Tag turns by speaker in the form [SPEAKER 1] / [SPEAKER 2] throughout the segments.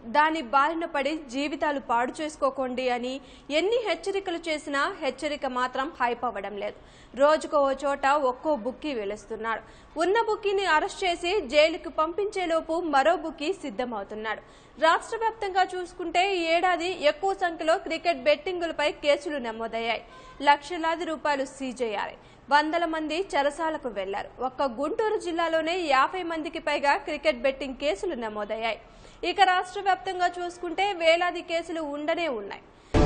[SPEAKER 1] దాని బారిన పడి జీవితాలు పాడు చేసుకోకండి అని ఎన్ని హెచ్చరికలు చేసినా హెచ్చరిక మాత్రం హైప్ అవ్వడం లేదు. రోజుకో చోట ఒక్కో బుక్కీ వెలుస్తున్నాడు. ఉన్న బుక్కీని అరెస్ట్ చేసి జైలుకు పంపించేలోపు మరో బుక్కీ సిద్ధమవుతున్నాడు. రాష్ట్ర వ్యాప్తంగా చూసుకుంటే ఈ ఏడాది ఎక్కువ సంఖ్యలో క్రికెట్ బెట్టింగులపై కేసులు నమోదయ్యాయి. లక్షలాది రూపాయలు సీజ్ అయ్యాయి. వందల మంది చెరసాలకు వెళ్లారు. ఒక్క గుంటూరు జిల్లాలోనే 50 మందికి పైగా క్రికెట్ బెట్టింగ్ కేసులు నమోదయ్యాయి. ఇక రాష్ట్ర వ్యాప్తంగా చూసుకుంటే వేలాది కేసులు ఉండనే ఉన్నాయి.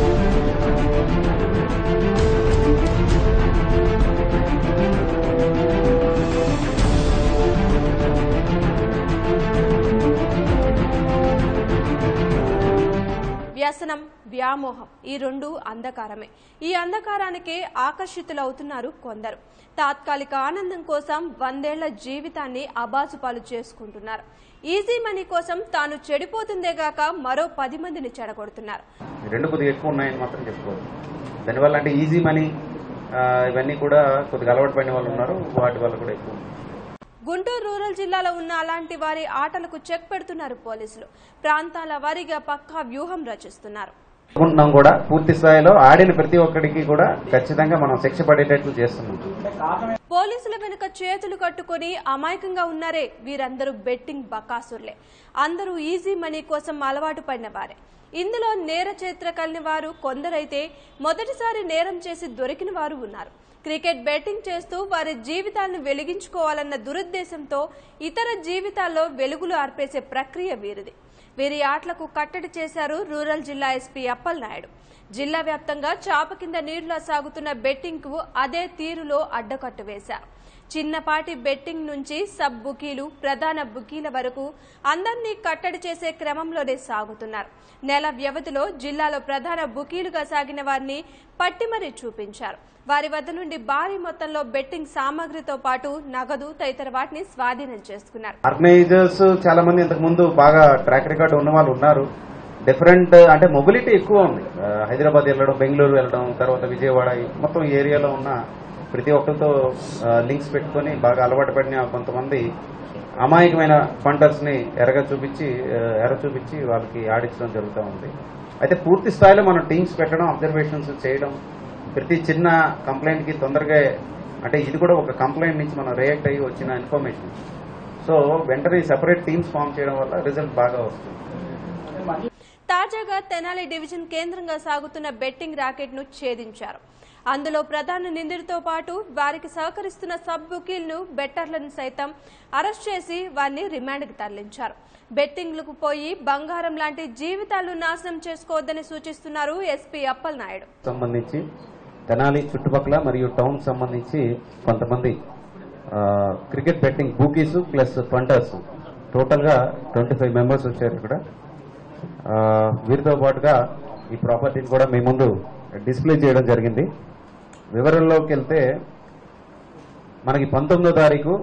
[SPEAKER 1] వ్యసనం, వ్యామోహం ఈ రెండు అంధకారమే. ఈ అంధకారానికి ఆకర్షితులవుతున్నారు కొందరు. తాత్కాలిక ఆనందం కోసం 100 ఏళ్ల జీవితాన్ని అబాసుపాలు చేసుకుంటున్నారు. ఈజీ మనీ కోసం తాను చెడిపోతుందే గాక మరో 10 మందిని చెడగొడుతున్నారు.
[SPEAKER 2] రెండు కొద్దిగా ఎక్కువ ఉన్నాయని మాత్రం చెప్పుకోవచ్చు. దానివల్ల అంటే ఈజీ మనీ ఇవన్నీ కూడా కొద్దిగా అలవాటు పడిన వాళ్ళు ఉన్నారు, వాటి వల్ల కూడా ఎక్కువ.
[SPEAKER 1] గుంటూరు రూరల్ జిల్లాలో ఉన్న అలాంటి వారి ఆటలకు చెక్ పెడుతున్నారు పోలీసులు. ప్రాంతాల వారీగా పక్కా వ్యూహం రచిస్తున్నారు.
[SPEAKER 2] కూడా పూర్తి స్థాయిలో ఆడిన ప్రతి ఒక్కడికి కూడా ఖచ్చితంగా మనం శిక్ష పడేటట్లు చేస్తున్నాం.
[SPEAKER 1] పోలీసుల వెనుక చేతులు కట్టుకుని అమాయకంగా ఉన్నారే వీరందరూ బెట్టింగ్ బకాసుర్లే. అందరూ ఈజీ మనీ కోసం అలవాటు పడిన వారే. ఇందులో నేర చరిత్ర కలిగిన వారు కొందరైతే మొదటిసారి నేరం చేసి దొరికిన వారు ఉన్నారు. క్రికెట్ బెట్టింగ్ చేస్తూ వారి జీవితాలను వెలిగించుకోవాలన్న దురుద్దేశంతో ఇతర జీవితాల్లో వెలుగులు ఆర్పేసే ప్రక్రియ వీరిది. వీరి ఆటలకు కట్టడి చేశారు రూరల్ జిల్లా ఎస్పీ అప్పలనాయుడు. జిల్లా వ్యాప్తంగా చాప కింద నీరులా సాగుతున్న బెట్టింగ్ కు అదే తీరులో అడ్డకట్టు వేశారు. చిన్నపాటి బెట్టింగ్ నుంచి సబ్ బుకీలు, ప్రధాన బుకీల వరకు అందరినీ కట్టడి చేసే క్రమంలోనే సాగుతున్నారు. నెల వ్యవధిలో జిల్లాలో ప్రధాన బుకీలుగా సాగిన వారిని పట్టి మరీ చూపించారు. వారి వద్ద నుండి భారీ మొత్తంలో బెట్టింగ్ సామాగ్రితో పాటు నగదు తదితర వాటిని స్వాధీనం చేసుకున్నారు.
[SPEAKER 2] ఆర్గనైజర్స్ చాలా మంది ఇంతకు ముందు బాగా ట్రాక్ రికార్డు ఉన్న వాళ్ళు ఉన్నారు. డిఫరెంట్ అంటే మొబిలిటీ ఎక్కువ ఉంది. హైదరాబాద్ వెళ్ళడం, బెంగళూరు వెళ్ళడం, తర్వాత విజయవాడ మొత్తం ఏరియాలో ఉన్న ప్రతి ఒక్కరితో లింక్స్ పెట్టుకుని బాగా అలవాటు పడిన కొంతమంది అమాయకమైన ఫండర్స్ ని ఎర చూపించి వాళ్ళకి ఆడించడం జరుగుతూ ఉంది. అయితే పూర్తి స్థాయిలో మనం టీమ్స్ పెట్టడం, అబ్జర్వేషన్స్ చేయడం, ప్రతి చిన్న కంప్లైంట్ కి తొందరగా అంటే ఇది కూడా ఒక కంప్లైంట్ నుంచి మనం రియాక్ట్ అయ్యి వచ్చిన ఇన్ఫర్మేషన్. సో వెంటనే సెపరేట్ టీమ్స్ ఫామ్ చేయడం వల్ల రిజల్ట్ బాగా వస్తుంది.
[SPEAKER 1] తాజాగా తెనాలి డివిజన్ కేంద్రంగా సాగుతున్న బెట్టింగ్ రాకెట్ ను ఛేదించారు. అందులో ప్రధాన నిందితుడితో పాటు వారికి సహకరిస్తున్న సబ్ బుకీలను, బెట్టర్లను సైతం అరెస్ట్ చేసి వారిని రిమాండ్కి తరలించారు. బెట్టింగ్లకు పోయి బంగారం లాంటి జీవితాలను నాశనం చేసుకోవద్దని సూచిస్తున్నారు ఎస్పీ అప్పలనాయుడు.
[SPEAKER 2] సంబంధించి తెనాలి చుట్టుపక్కల మరియు టౌన్ సంబంధించి కొంతమంది cricket betting bookies plus funders total గా 25 మెంబర్స్ వచ్చారు. ఇక్కడ వీరితో పాటుగా ఈ ప్రాపర్టీని కూడా మీ ముందు డిస్ప్లే చేయడం జరిగింది. వివరంలోకి వెళ్తే మనకి 19వ తారీఖు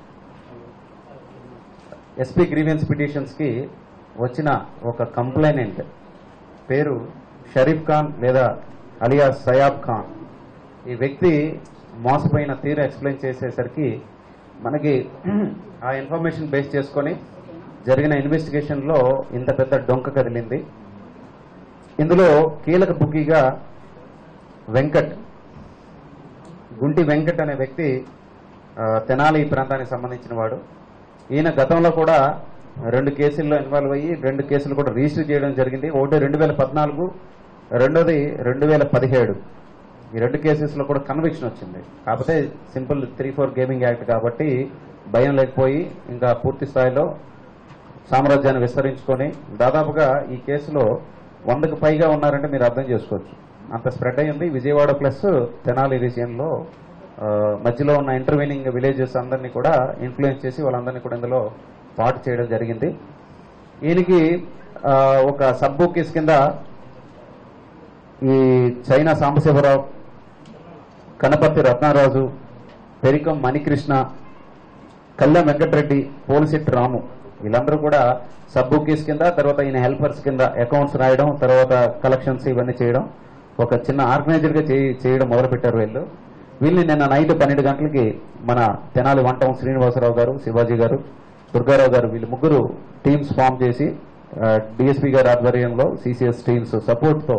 [SPEAKER 2] ఎస్పీ గ్రీవెన్స్ పిటిషన్స్ కి వచ్చిన ఒక కంప్లైనెంట్ పేరు షరీఫ్ ఖాన్ లేదా అలియాస్ సయాబ్ ఖాన్. ఈ వ్యక్తి మోసపోయిన తీరు ఎక్స్ప్లెయిన్ చేసేసరికి మనకి ఆ ఇన్ఫర్మేషన్ బేస్ చేసుకొని జరిగిన ఇన్వెస్టిగేషన్ లో ఇంత పెద్ద డొంక కదిలింది. ఇందులో కీలక బుకీగా గుంటి వెంకట్ అనే వ్యక్తి తెనాలి ప్రాంతానికి సంబంధించిన వాడు. ఈయన గతంలో కూడా 2 కేసుల్లో ఇన్వాల్వ్ అయ్యి 2 కేసులు కూడా రిజిస్టర్ చేయడం జరిగింది. ఒకటి 2014, రెండోది 2017. ఈ 2 కేసెస్లో కూడా కన్విక్షన్ వచ్చింది. కాకపోతే సింపుల్ 3-4 గేమింగ్ యాక్ట్ కాబట్టి భయం లేకపోయి ఇంకా పూర్తి స్థాయిలో సామ్రాజ్యాన్ని విస్తరించుకొని దాదాపుగా ఈ కేసులో 100కు పైగా ఉన్నారంటే మీరు అర్థం చేసుకోవచ్చు. అంత స్ప్రెడ్ అయ్యింది. విజయవాడ ప్లస్ తెనాలి రీజియన్ లో మధ్యలో ఉన్న ఇంటర్వీనింగ్ విలేజెస్ అందరినీ కూడా ఇన్ఫ్లుయెన్స్ చేసి వాళ్ళందరినీ కూడా ఇందులో పార్ట్ చేయడం జరిగింది. ఈయనకి ఒక సబ్ బుకీస్ కింద ఈ చైనా సాంబశివరావు, కనపర్తి రత్నారాజు, పెరికం మణికృష్ణ, కళ్యాణ్ వెంకటరెడ్డి, పోలిశెట్టి రాము వీళ్ళందరూ కూడా సబ్ బుకీస్ కింద, తర్వాత ఈయన హెల్పర్స్ కింద అకౌంట్స్ రాయడం, తర్వాత కలెక్షన్స్ ఇవన్నీ చేయడం, ఒక చిన్న ఆర్గనైజర్ గా చేయడం మొదలుపెట్టారు వీళ్ళని నిన్న నైట్ 12 గంటలకి మన తెనాలి 1 టౌన్ శ్రీనివాసరావు గారు, శివాజీ గారు, దుర్గారావు గారు వీళ్ళు ముగ్గురు టీమ్స్ ఫామ్ చేసి డిఎస్పీ గారి ఆధ్వర్యంలో సిసిఎస్ టీమ్స్ సపోర్ట్తో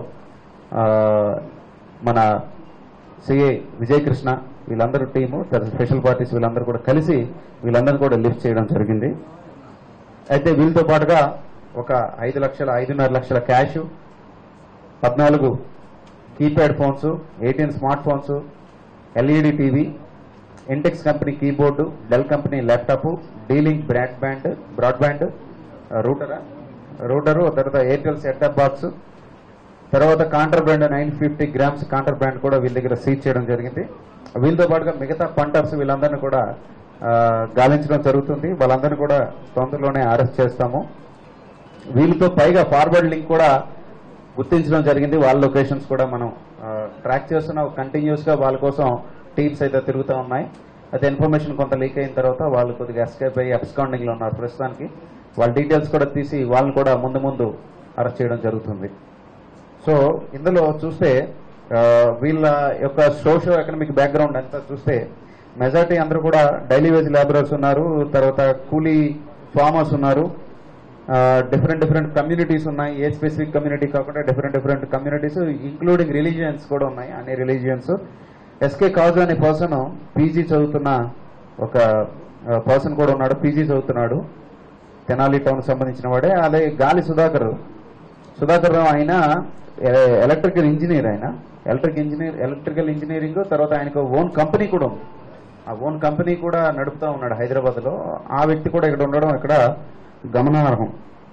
[SPEAKER 2] మన సిఐ విజయకృష్ణ వీళ్ళందరూ టీము స్పెషల్ పార్టీస్ వీళ్ళందరూ కూడా కలిసి వీళ్ళందరూ కూడా లిఫ్ట్ చేయడం జరిగింది. అయితే వీళ్ళతో పాటుగా ఒక 5,5,5.5 లక్షల cash, 14 keypad phones, 18 smart phones, LED TV, Intex company keyboard, Dell company laptop, D-Link broadband router, తర్వాత ఎయిర్టెల్ సెట్అప్ బాక్స్, తర్వాత కాంట్రాబ్యాండ్ 950 గ్రామ్స్ కాంట్రాబ్యాండ్ కూడా వీళ్ళ దగ్గర సీజ్ చేయడం జరిగింది. వీళ్ళతో పాటుగా మిగతా పంటర్స్ వీళ్ళందరినీ కూడా గాలించడం జరుగుతుంది. వాళ్ళందరినీ కూడా తొందరలోనే అరెస్ట్ చేస్తాము. వీళ్ళతో పైగా ఫార్వర్డ్ లింక్ కూడా గుర్తించడం జరిగింది. వాళ్ళ లొకేషన్స్ కూడా మనం ట్రాక్ చేస్తున్నాం. కంటిన్యూస్ గా వాళ్ళ కోసం టీమ్స్ అయితే తిరుగుతూ ఉన్నాయి. అయితే ఇన్ఫర్మేషన్ కొంత లీక్ అయిన తర్వాత వాళ్ళు కొద్దిగా ఎస్కేప్ అయ్యి అబ్స్కాండింగ్ లో ఉన్నారు ప్రస్తుతానికి. వాళ్ళ డీటెయిల్స్ కూడా తీసి వాళ్ళని కూడా ముందు అరెస్ట్ చేయడం జరుగుతుంది. సో ఇందులో చూస్తే వీళ్ళ యొక్క సోషో ఎకనామిక్ బ్యాక్గ్రౌండ్ అంతా చూస్తే మెజార్టీ అందరూ కూడా డైలీ వేజ్ లేబరర్స్ ఉన్నారు, తర్వాత కూలీ ఫార్మర్స్ ఉన్నారు, డిఫరెంట్ కమ్యూనిటీస్ ఉన్నాయి. ఏ స్పెసిఫిక్ కమ్యూనిటీ కాకుండా డిఫరెంట్ కమ్యూనిటీస్ ఇంక్లూడింగ్ రిలీజియన్స్ కూడా ఉన్నాయి. అన్ని రిలీజియన్స్. ఎస్కే కాజు అనే పర్సన్ పీజీ చదువుతున్న ఒక పర్సన్ కూడా ఉన్నాడు. పీజీ చదువుతున్నాడు, తెనాలి టౌన్ సంబంధించిన వాడే. అలాగే గాలి సుధాకర్ ఆయన ఎలక్ట్రికల్ ఇంజనీర్. ఆయన ఎలక్ట్రికల్ ఇంజనీరింగ్, తర్వాత ఆయనకు ఓన్ కంపెనీ కూడా ఉంది. ఆ ఓన్ కంపెనీ కూడా నడుపుతా ఉన్నాడు హైదరాబాద్ లో. ఆ వ్యక్తి కూడా ఇక్కడ ఉండడం ఇక్కడ గమనార్హం.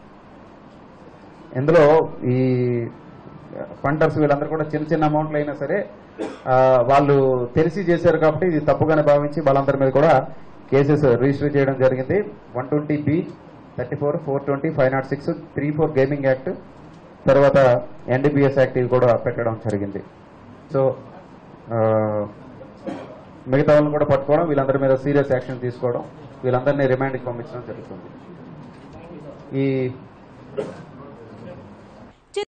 [SPEAKER 2] ఇందులో ఈ పంటర్స్ వీళ్ళందరూ కూడా చిన్న అమౌంట్లు అయినా సరే వాళ్ళు తెలిసి చేశారు కాబట్టి ఇది తప్పుగానే భావించి వాళ్ళందరి మీద కూడా కేసెస్ రిజిస్టర్ చేయడం జరిగింది. 120B, 34, 420, 506, 34 గేమింగ్ యాక్ట్, తర్వాత NDPS యాక్ట్ ఇవి కూడా పెట్టడం జరిగింది. సో మిగతా వాళ్ళని కూడా పట్టుకోవడం, వీళ్ళందరి మీద సీరియస్ యాక్షన్ తీసుకోవడం, వీళ్ళందరినీ రిమాండ్కి పంపించడం జరుగుతుంది. ఈ